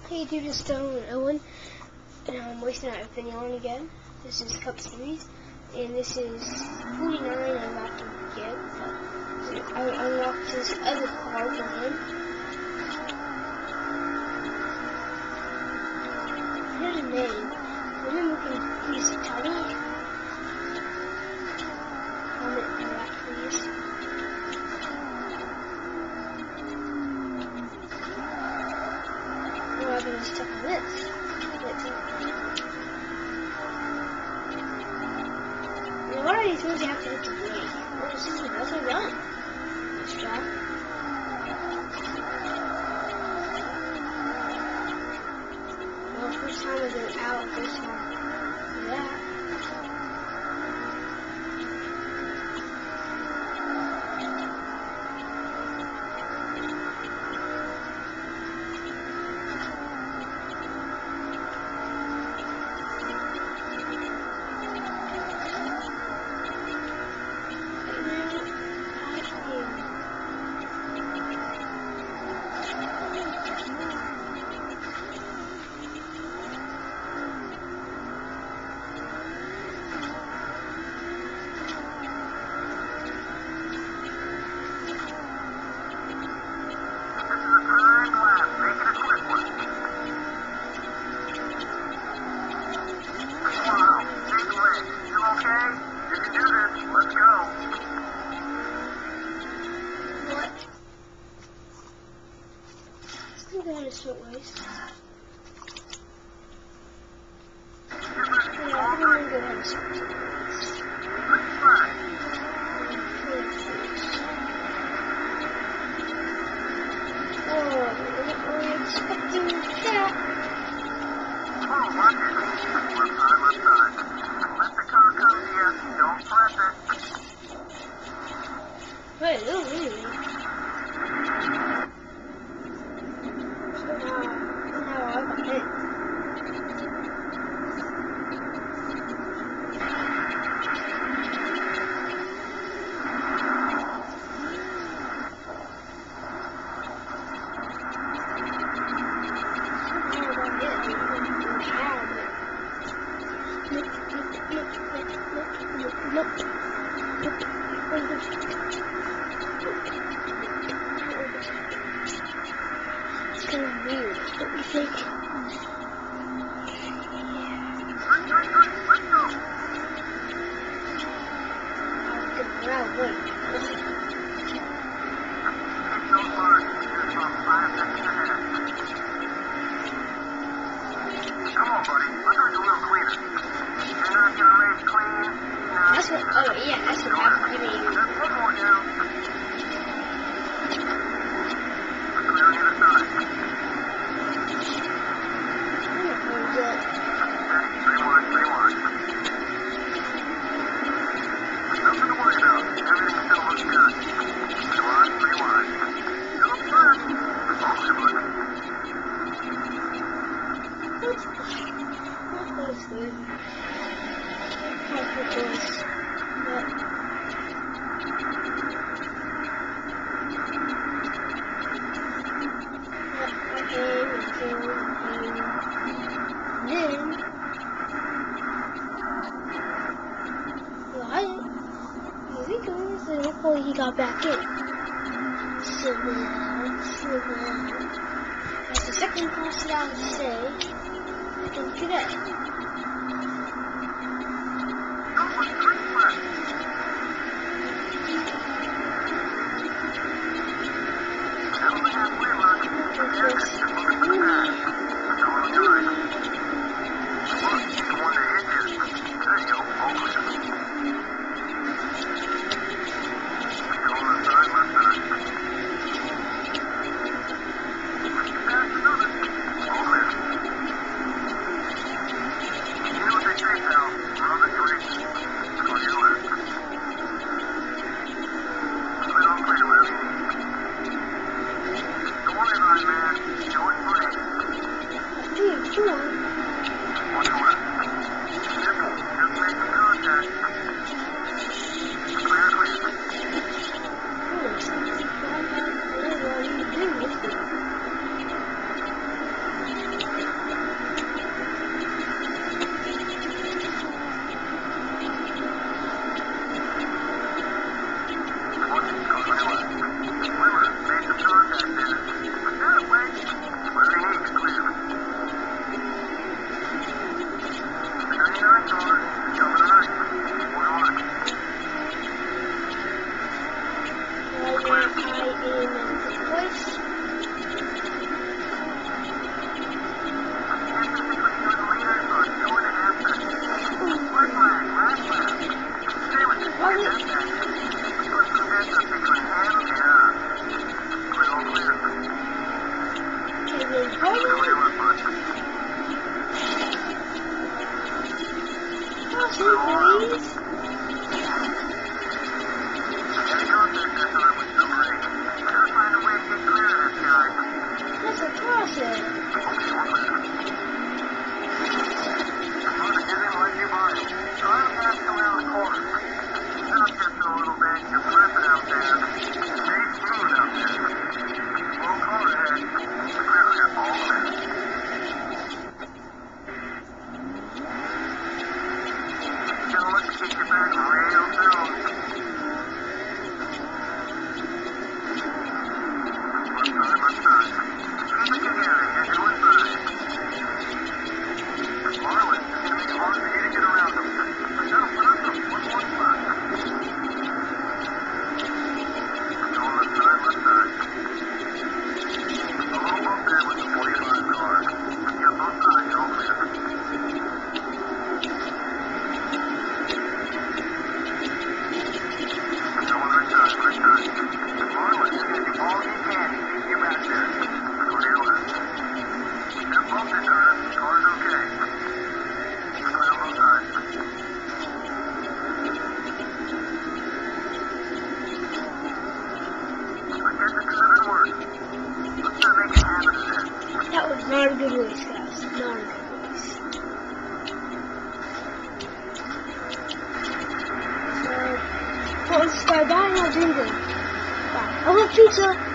Hey dude, it's Stone and Owen, and I'm wasting out Infinity on again. This is Cup Series, and this is 49 I'm about to get, but I unlocked this other card for him. Here's a name. Remember, can you please tell me? Comment on that, please. Well, I'm gonna stuck on this. What are these ones you have to hit the break? Well, this is another run. Let's try. Well, first time I go out, first time do that. I'm going to short ways. Yeah, I think I'm going to go ahead and short ways. Oh, we're expecting that. Oh, watch it. Left side, left side. Let the car come to you. Don't press it. Wait, no, really. Somehow I got hit. It's kind of weird, don't you think? I'll get around one. Come on, buddy. Let's make it a little cleaner. You're not gonna race clean. That's what, oh yeah, that's what happened to me. There's one more down. Clear on the other side. Stay wide, stay wide. Nothing to worry about. Everything still looks good. Stay wide, stay wide. Still flat. Oh, good luck. That's good. That's good choice. Hopefully he got back in. So that's the second class that I would say. I think today. Man, foot. Cross it, please. Heavy contact that time with number 8. Gotta find a way to get clear of this guy. That's a cross it. Okay, we're clear. Just want to get in like you buy him. Try to pass him around the corner. Not just a little bit. You're pressing out there. Stay smooth out there. Slow car ahead. You're clear here. All clear. Gentlemen, keep your back real down. Left side. Traffic ahead. Head to inside. Marlin, it's going to make it hard for you to get around them. I got to put up them. One more spot. Going left side, left side. A little bump there with the 45 car. Yeah, both sides, you're all clear. Going right side, right side. Marlin, you're getting all you can. Keep your back there. Go to your left. That bump is hurt. Car's okay. You're clear on both sides. I guess it could have been worse. Let's not make a habit of this. That was not a good race, guys. Not a good race. So, subscribe, bye, and I'll do this. Bye. I love pizza.